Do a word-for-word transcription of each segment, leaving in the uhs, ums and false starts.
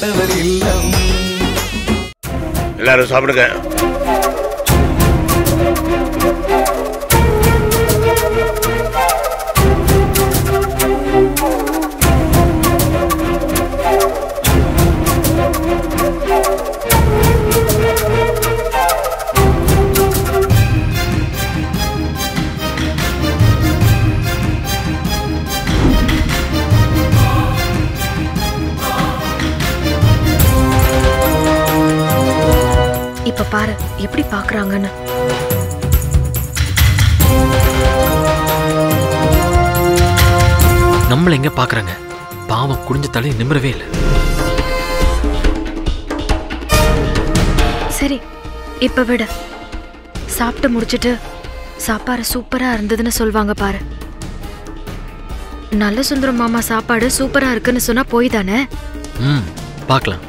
பாண்டவர் இல்லம். எல்லாரும் சாப்பிடுங்க. இப்ப பாரு எப்படி பாக்குறாங்கன்னு. நம்மள எங்க பாக்குறாங்க? பாவம் குடிஞ்ச தலை நிமிரவே இல்லை. சரி இப்ப விட சாப்பிட்டு முடிச்சிட்டு சாப்பாடு சூப்பரா இருந்ததுன்னு சொல்வாங்க பாரு. நல்ல சுந்தரம் மாமா சாப்பாடு சூப்பரா இருக்குன்னு சொன்னா போய் தானே. ம் பார்க்கலாம்.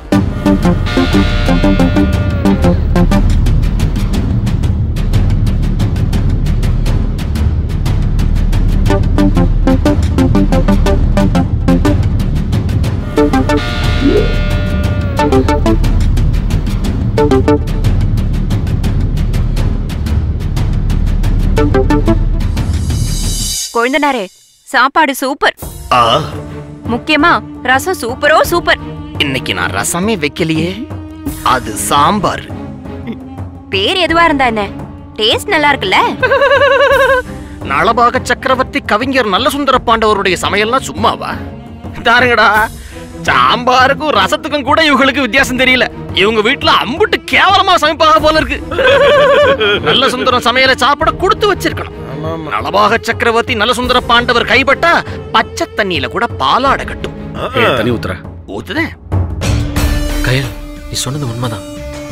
கொழுந்தனாரே சாப்பாடு சூப்பர். முக்கியமா ரசம் சூப்பரோ சூப்பர். இன்னைக்கு நான் ரசமே வைக்கலையே, அது சாம்பார். பேர் எதுவா இருந்தா என்ன, டேஸ்ட் நல்லா இருக்குல்ல. நளபாக சக்கரவர்த்தி கவிஞர் நல்ல சுந்தர பாண்டவருடைய சமையல்லாம் சும்மாவா? தாருங்கடா, சாம்பாருக்கும் ரசத்துக்கும் கூட இவங்களுக்கு வித்தியாசம் தெரியல. இவங்க வீட்டுல அம்புட்டு கேவலமா சமைப்பாக போல இருக்கு. நல்ல சுந்தரம் சமையலை சாப்பிட கொடுத்து வச்சிருக்கணும். நளபாக சக்கரவர்த்தி நல்ல சுந்தர பாண்டவர் கைப்பட்டா பச்சை தண்ணியில கூட பாலாட கட்டும். தண்ணி ஊத்துற ஊத்துதே. கயல், நீ சொன்னது உண்மைதான்.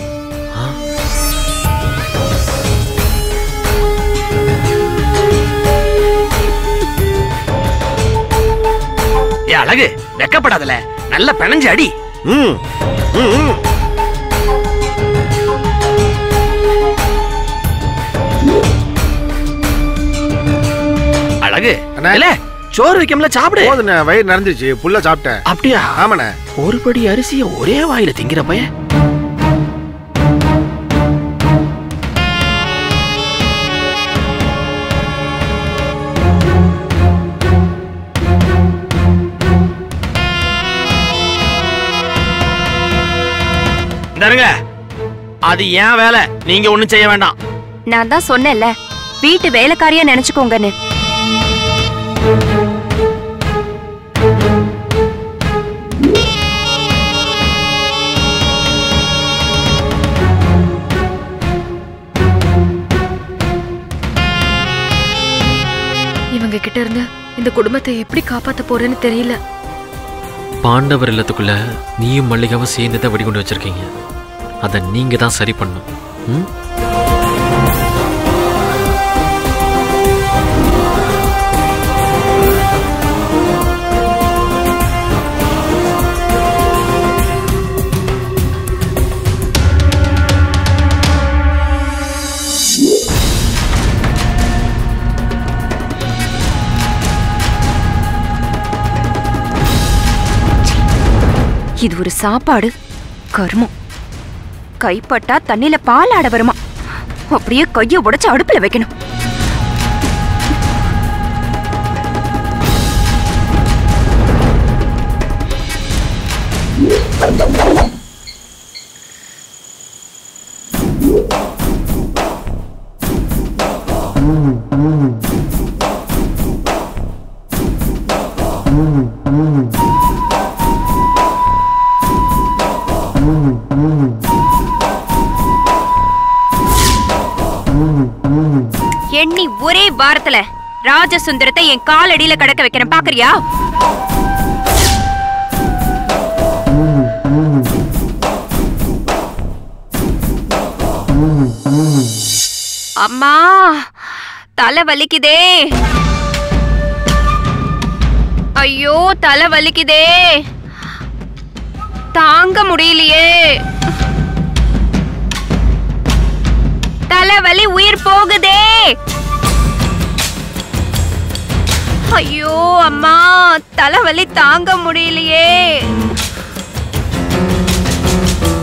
ஏ அழகு, வெக்கப்படாதல, நல்ல பிணைஞ்சு அடி. அழகு, சோறு வைக்கல சாப்பிடு. வயிறு நிறைஞ்சிச்சு, புல்ல சாப்பிட்டேன். அப்படியா? ஆமாண்ணே. ஒரு படி அரிசிய ஒரே வாயில திங்கிற பையன். அது ஏன் வேலை, நீங்க ஒண்ணும் செய்ய வேண்டாம். நான் தான் சொன்னேன்ல, வீட்டு வேலைக்காரியா நினைச்சுக்கோங்கன்னு. இவங்க கிட்ட இருந்து இந்த குடும்பத்தை எப்படி காப்பாத்த போறேன்னு தெரியல. பாண்டவர் இல்லத்துக்குள்ள நீயும் மல்லிகாவும் சேர்ந்துதான் வெடிகுண்டு வச்சிருக்கீங்க. அதை நீங்க தான் சரி பண்ணும். ம் இது ஒரு சாப்பாடு கர்மம். கைப்பட்டா தண்ணில பால் ஆட வருமா? அப்படியே கைய உடைச்சு அடுப்புல வைக்கணும். எண்ணி ஒரே வாரத்துல ராஜசுந்தரத்தை என் காலடியில கடக்க வைக்கிறேன், பாக்குறியா? அம்மா, தலை வலிக்குதே. ஐயோ, தலை வலிக்குதே, தாங்க முடியலையே. தலைவலி உயிர் போகுதே. ஐயோ அம்மா, தலைவலி தாங்க முடியலையே.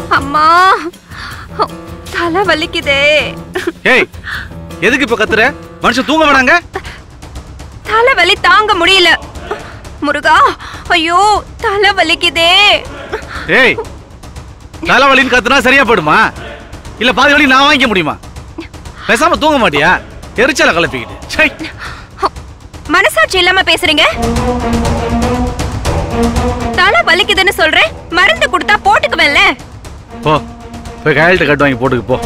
அம்மா தலை வலிக்குதே. ஏய் எதுக்கு இப்ப கத்துற? மனுஷன் தூங்க வேணாங்க? தலை வலி தாங்க முடியல முருகா. ஐயோ தலை வலிக்குதே. ஏய் தலைவலின்னு கத்துனா சரியா போயிடுமா? இல்ல பாதி வலி நான் வாங்கிக்க முடியுமா? பேசாம தூங்க மாட்டியா? எரிச்சல கலப்பிக்கிட்டு மனசாட்சி இல்லாம பேசுறீங்க. தலை வலிக்குதுன்னு சொல்றேன், மருந்து கொடுத்தா போட்டுக்குவேன்ல. போ போய் கயல்கிட்ட கட்டு வாங்கி போட்டுக்கு போ.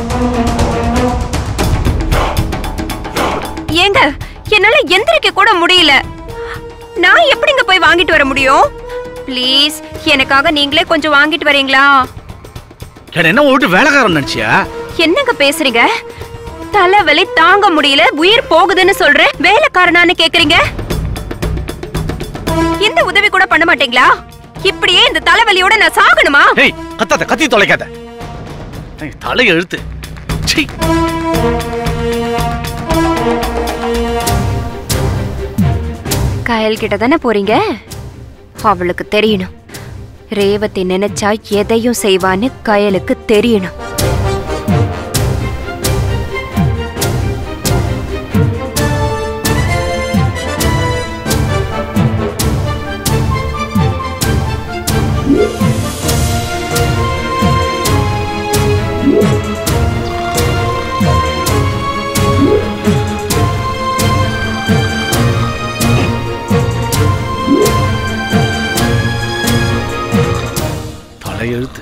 ஏங்க என்னால எந்திரிக்க கூட முடியல. நான் எப்படிங்க போய் வாங்கிட்டு வர முடியும்? ப்ளீஸ் எனக்காக நீங்களே கொஞ்சம் வாங்கிட்டு வரீங்களா? என்ன விட்டு வேலைக்காரன் நினைச்சியா? என்னங்க பேசுறீங்க? தலைவலி தாங்க முடியல, உயிர் போகுதுன்னு சொல்றேன், வேலைக்காரனான்னு கேக்குறீங்க. இந்த உதவி கூட பண்ண மாட்டீங்களா? இப்படியே இந்த தலைவலியோட நான் சாகணுமா? ஏய் கத்தாத, கத்தி தொலைக்காத. தலை எழுத்து. கயல் கிட்ட தானே போறீங்க? அவளுக்கு தெரியணும், ரேவதி நினைச்சா எதையும் செய்வான்னு கயலுக்கு தெரியணும். எழுத்து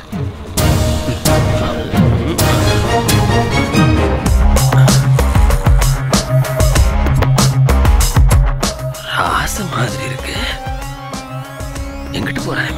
ராச மாதிரி இருக்கு. எங்கிட்டு போறான்?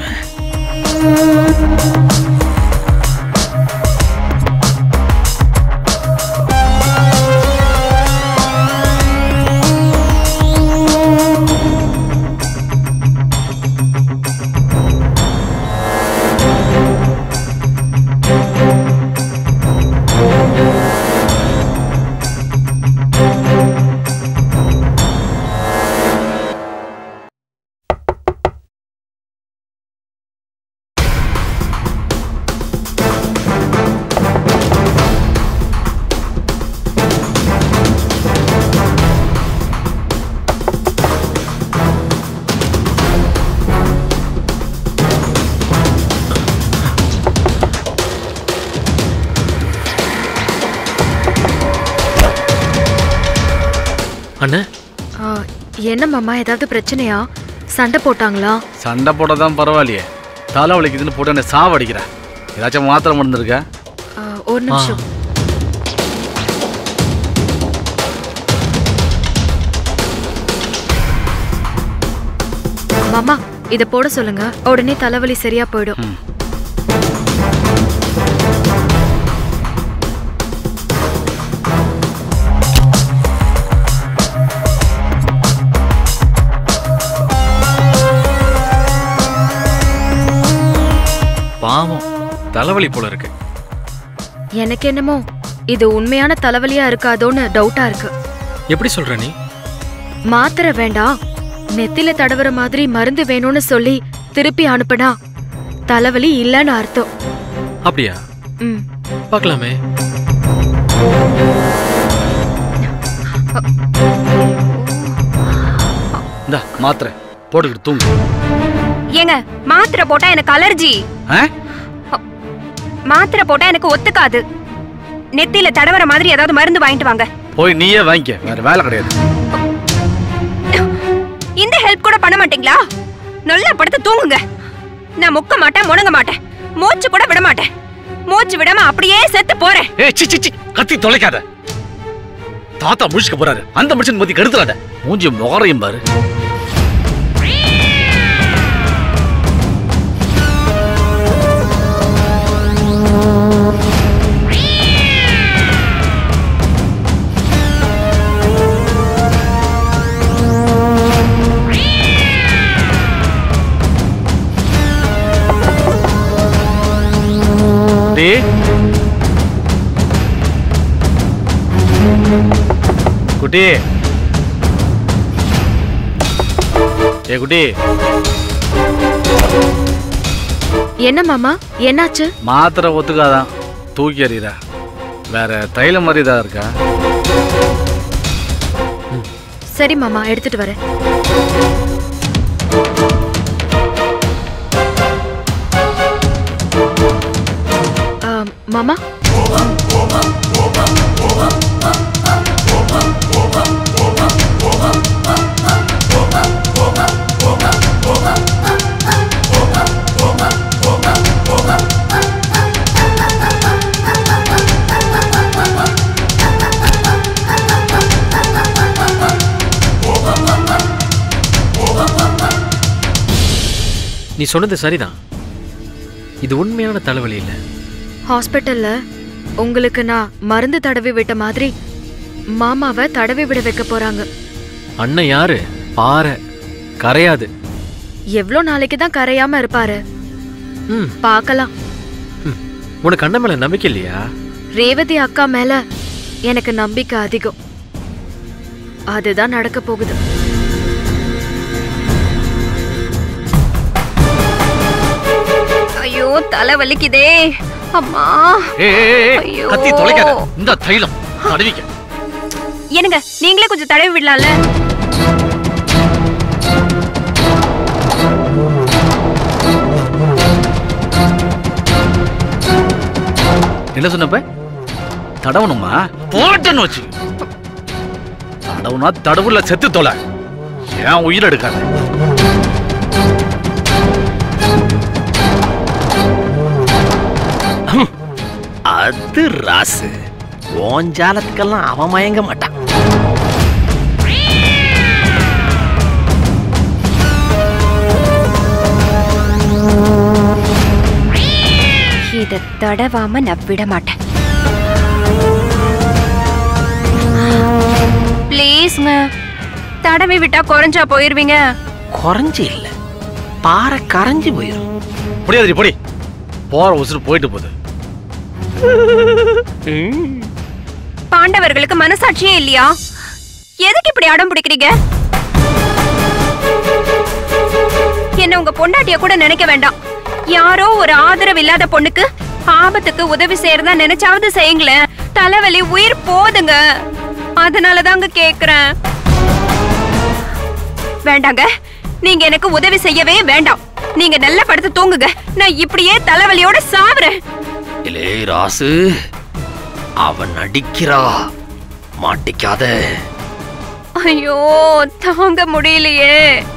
என்ன மாமா, ஏதாவது பிரச்சனையா? சண்டை போட்டாங்களா? சண்டை போட்டதான் பரவாயில்லையே, தலை வலிக்குதுன்னு போட்டு என்ன சாவடிக்கிறேன். ஏதாச்சும் மாத்திரை மருந்துருக்க? ஒரு நிமிஷம். மாமா இத போட சொல்லுங்க, உடனே தலைவலி சரியா போயிடும். பாவம், தலைவலி போல இருக்கு. எனக்கு என்னமோ இது உண்மையான தலைவலியா இருக்காதோன்னு டவுட்டா இருக்கு. எப்படி சொல்ற நீ? மாத்திரை வேண்டாம், நெத்தில தடவற மாதிரி மருந்து வேணும்னு சொல்லி திருப்பி அனுப்புனா தலைவலி இல்லன்னு அர்த்தம். அப்படியா? ம், பார்க்கலாமே. இந்த மாத்திரை போட்டுக்கிட்டு தூங்கு. ஏங்க மாத்திரை போட்டா எனக்கு அலர்ஜி. மாத்திரை போட்டா எனக்கு ஒத்துக்காது. நெத்தியில தடவற மாதிரி ஏதாவது மருந்து வாங்கிட்டு வாங்க. போய் நீயே வாங்கிக்க, வேற வேலை கிடையாது. இந்த ஹெல்ப் கூட பண்ண மாட்டீங்களா? நல்லா படுத்து தூங்குங்க. நான் முக்க மாட்டேன், முணங்க மாட்டேன், மூச்சு கூட விட மாட்டேன். மூச்சு விடாம அப்படியே செத்து போறேன். ஏய் சி சி சி, கத்தி தொலைக்காத. தாத்தா முழிச்சுக்க போறாரு, அந்த மனுஷன் மத்தி கெடுத்துறாத. மூஞ்சி முகரையும் பாரு. குட்டி, ஏ குட்டி, என்ன மாமா, என்னாச்சு? மாத்திரை ஒத்துக்காதான், தூக்கி எறிகிறா. வேற தைலம் மாதிரி தான் இருக்கா? சரி மாமா, எடுத்துட்டு வரேன். மாமா, நீ சொன்னது சரிதான். இது உண்மையான தலைவலி இல்ல. ஹாஸ்பிட்டல்ல உங்களுக்கு நான் மருந்து தடவி விட்ட மாதிரி மாமாவை தடவி விட வைக்க போறாங்க. அண்ணன் யாரு? பாறை கரையாது. எவ்வளோ நாளைக்கு தான் கரையாம இருப்பாரு? ம், பார்க்கலாம். உனக்கு அண்ணன் மேல நம்பிக்கை இல்லையா? ரேவதி அக்கா மேல எனக்கு நம்பிக்கை அதிகம். அதுதான் நடக்க போகுது. ஐயோ, தலை வலிக்குதே அம்மா. ஐயோ, கத்தி தொலைக்காத. இந்த தைலம் தடவிக்க. என்னங்க, நீங்களே கொஞ்சம் தடவி விடலாம்ல? என்ன சொன்னப்ப? தடவணுமா? போட்டன்னு வச்சு தடவுனா தடவுல செத்து தொலை. ஏன் உயிர் எடுக்காத? அது ராசு. ஓஞ்சாலத்துக்கெல்லாம் அவன் மயங்க மாட்டான். இத தடவாம நான் விட மாட்டேன். பிளீஸ்ங்க, தடவி விட்டா குறைஞ்சா போயிருவீங்க. குறைஞ்சு இல்ல, பாறை கரைஞ்சு போயிடும். முடியாது, பொடி. போற உசுறு போயிட்டு போகுது. பாண்டவர்களுக்கு மனசாட்சியே இல்லையா? எதுக்கு இப்படி அடம் பிடிக்கிறீங்க? என்ன உங்க பொண்டாட்டிய கூட நினைக்க வேண்டாம். யாரோ ஒரு ஆதரவு இல்லாத பொண்ணுக்கு ஆபத்துக்கு உதவி செய்யறதா நினைச்சாவது செய்யுங்களேன். தலைவலி உயிர் போதுங்க. அதனாலதாங்க கேக்குறேன். வேண்டாங்க, நீங்க எனக்கு உதவி செய்யவே வேண்டாம். நீங்க நல்ல படுத்து தூங்குங்க. நான் இப்படியே தலைவலியோட சாவுறேன். இலே ராசு, அவன் நடிக்கிறா, மாட்டிக்காத. ஐயோ, தாங்க முடியலையே.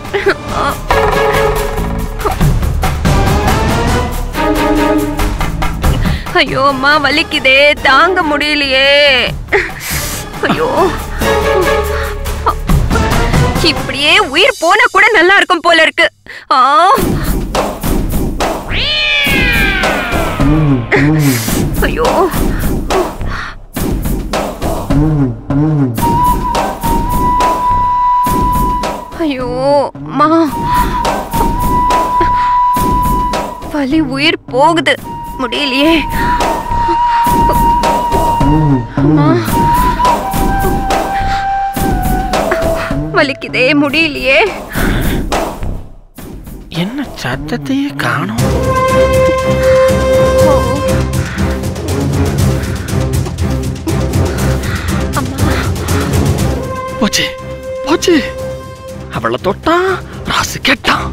ஐயோ அம்மா, வலிக்குதே, தாங்க முடியலையே. ஐயோ, இப்படியே உயிர் போனா கூட நல்லா இருக்கும் போல இருக்கு. ஆ, ஐயோ, ஐயோ அம்மா, வலி உயிர் போகுது, முடியலையே. வலிக்குதே, முடியலையே. என்ன சத்தத்தையே காணோம். போச்சு போச்சு. அவளை தொட்டா ராசு கேட்டான்.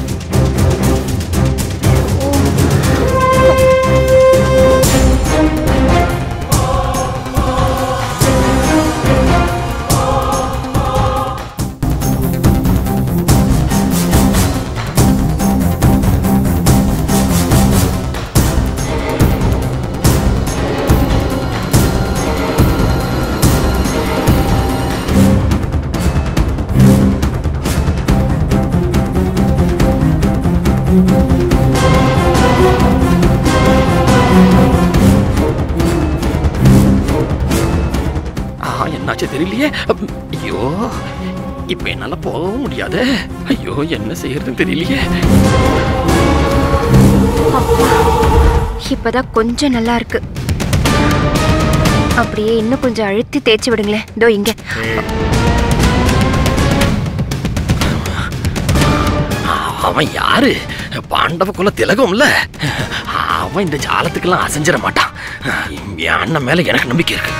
என்னாச்சு தெரியலையே. ஐயோ, இப்ப என்னால போகவும் முடியாது. ஐயோ, என்ன செய்யறதுன்னு தெரியலையே. இப்பதான் கொஞ்சம் நல்லா இருக்கு. அப்படியே இன்னும் கொஞ்சம் அழுத்தி தேய்ச்சி விடுங்களேன். இதோ இங்க. அவன் யாரு? பாண்டவ குல திலகம்ல, அவன் இந்த ஜாலத்துக்கெல்லாம் அசைஞ்சிட மாட்டான். என் அண்ணன் மேல எனக்கு நம்பிக்கை இருக்கு.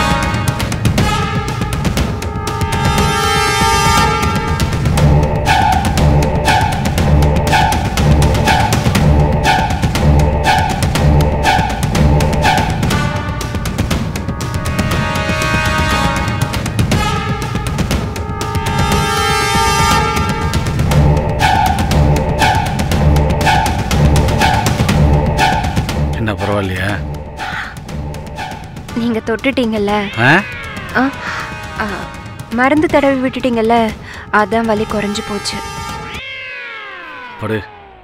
பரவாயில்லையா? நீங்க தொட்டுட்டீங்கல்ல, மருந்து தடவி விட்டுட்டீங்கல்ல, அதான் வலி குறைஞ்சு போச்சு. படு.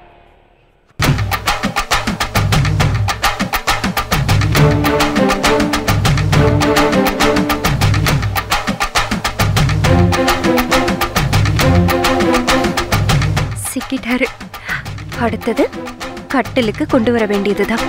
சிக்கிட்டாரு. அடுத்தது கட்டிலுக்கு கொண்டு வர வேண்டியதுதான்.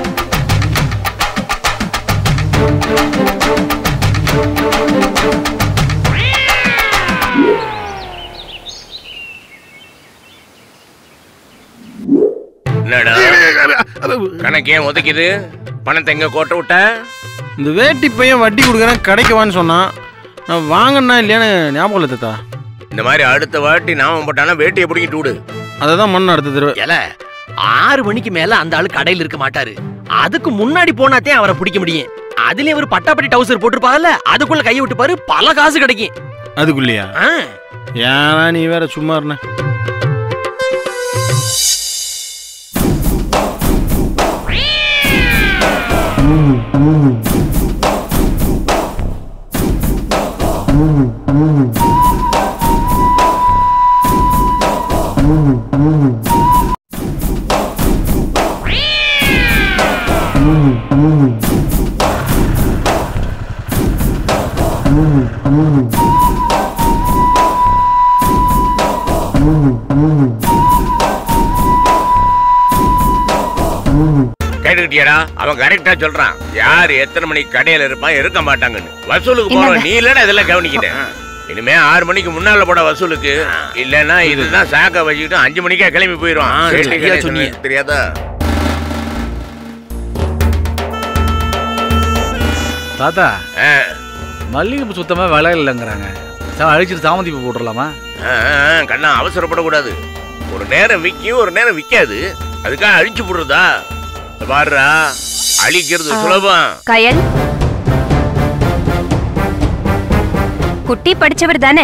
கணக்கே ஒதுக்கிது. பணத்தை எங்க கோட்டை விட்ட? இந்த வேட்டி பையன் வட்டி கொடுக்குறேன் கிடைக்கவான்னு சொன்னான். நான் வாங்கினா இல்லையான்னு ஞாபகம் இல்லை தாத்தா. இந்த மாதிரி அடுத்த வாட்டி நாம போட்டானா வேட்டியை பிடிக்கிட்டு விடு. அததான் மண்ணு அடுத்த தடவை. ஆறு மணிக்கு மேல அந்த ஆளு கடையில் இருக்க மாட்டாரு. அதுக்கு முன்னாடி போனாத்தே அவரை பிடிக்க முடியும். அதுலயும் ஒரு பட்டாப்பட்டி டவுசர் போட்டுருப்பாங்கல்ல, அதுக்குள்ள கையை விட்டு பாரு, பல காசு கிடைக்கும். அதுக்குள்ளயா? ஏன்னா நீ வேற சும்மா இருந்த. கேட்டுக்கிட்டியாடா? அவன் கரெக்டா சொல்றான். யார் எத்தனை மணிக்கு கடையில இருப்பான், இருக்க மாட்டாங்கன்னு. வசூலுக்கு போறோம் நீ இல்லன்னா இதெல்லாம் கவனிக்கிட்டேன். இனிமே ஆறு மணிக்கு முன்னால போட வசூலுக்கு, இல்லன்னா இதுதான் சாக்க வச்சுக்கிட்டு அஞ்சு மணிக்கே கிளம்பி போயிடுவான். தெரியாதா? தாத்தா, மல்லிகைப்பூ சுத்தமா விலை இல்லைங்கிறாங்க. அழிச்சிட்டு சாமந்தி பூ போட்டுடலாமா? கண்ணா, அவசரப்படக்கூடாது. ஒரு நேரம் விற்கும், ஒரு நேரம் விற்காது. அதுக்காக அழிச்சு போடுறதா? பாருடா, அழிக்கிறது சுலபம். கயல், குட்டி படிச்சவர் தானே?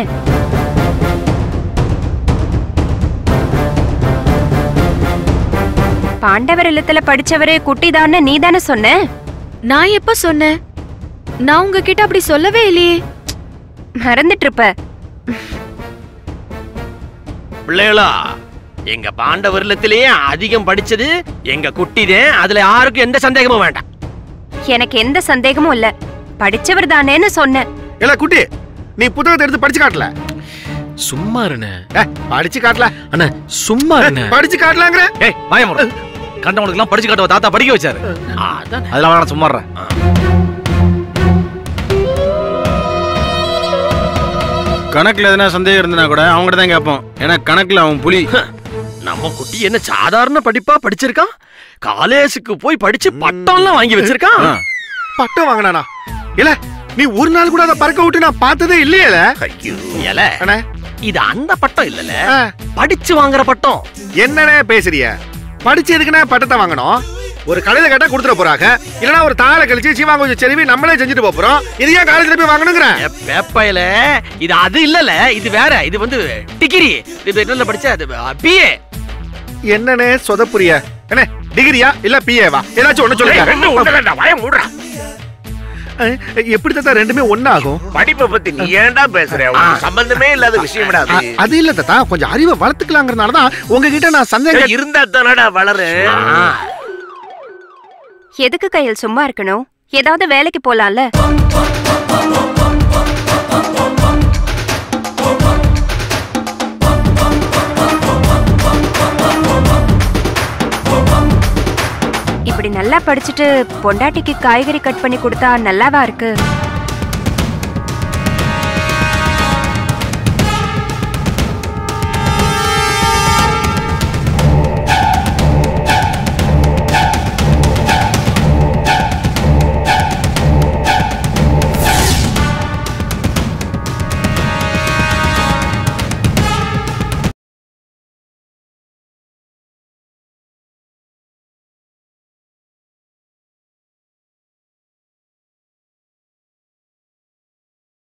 பாண்டவர் இல்லத்துல படிச்சவரே குட்டி தானே நீ தானே சொன்ன? நான் எப்ப சொன்னேன்? நான் உங்ககிட்ட அப்படி சொல்லவே இல்லையே. மறந்துட்டு இருப்ப. பிள்ளைகளா, எங்க பாண்டவர் இல்லத்திலேயே அதிகம் படிச்சது எங்க குட்டிதான். அதுல யாருக்கும் எந்த சந்தேகமும் வேண்டாம். எனக்கு எந்த சந்தேகமும் இல்ல. படிச்சவர் தானேன்னு சொன்னேன். இல்ல குட்டி, நீ புத்தகத்தை எடுத்து படிச்சு காட்டல. சும்மா இருண்ணே. படிச்சு காட்டல அண்ணா, சும்மா இருண்ணே. படிச்சு காட்டலாங்கிற. ஏய் வாய மூடு. கண்டவனுக்கு எல்லாம் படிச்சு காட்டுவ தாத்தா படிக்க வச்சாரு. அதெல்லாம் வேணாம், சும்மா இருறேன். கணக்குல எதனா சந்தேகம் இருந்தா கூட அவங்ககிட்ட தான் கேட்போம். ஏன்னா கணக்குல அவன் புலி. நம்ம குட்டி என்ன சாதாரண படிப்பா படிச்சிருக்கான்? காலேஜுக்கு போய் படிச்சு பட்டம் எல்லாம் வாங்கி வச்சிருக்கான். பட்டம் வாங்கினானா? இல்ல நீ ஒரு நாள் கூட அதை பறக்க விட்டு நான் பார்த்ததே இல்லையல. இது அந்த பட்டம் இல்லல, படிச்சு வாங்குற பட்டம். என்னனே பேசுறிய? படிச்சு எதுக்குன்னா பட்டத்தை வாங்கணும்? ஒரு கடையில கேட்டா கொடுத்துட போறாங்க, இல்லனா ஒரு தாளை கழிச்சு சீவா கொஞ்சம் செருவி நம்மளே செஞ்சுட்டு போறோம். இது ஏன் காலேஜ்ல போய் வாங்கணுங்கற? பேப்பையில இது அது இல்லல, இது வேற. இது வந்து டிகிரி. இது என்னல படிச்ச? அது பிஏ. என்னனே சொதப்புரிய? என்ன டிகிரியா இல்ல பிஏவா? ஏதாச்சும் ஒண்ணு சொல்லுங்க. ரெண்டு ஒண்ணு வாய மூடுடா. எப்படி தாத்தா ரெண்டுமே ஒண்ணு ஆகும்? படிப்பை பத்தி நீ ஏன்டா பேசுற? சம்பந்தமே இல்லாத விஷயம்டா அது. அது இல்ல தாத்தா, கொஞ்சம் அறிவை வளர்த்துக்கலாங்கிறதுனால தான் உங்ககிட்ட நான் சந்தேகம். இருந்தா தானடா வளரு. எதுக்கு கையில் சும்மா இருக்கணும்? ஏதாவது வேலைக்கு போலாம்ல. இப்படி நல்லா படிச்சுட்டு பொண்டாட்டிக்கு காய்கறி கட் பண்ணி கொடுத்தா நல்லாவா இருக்கு?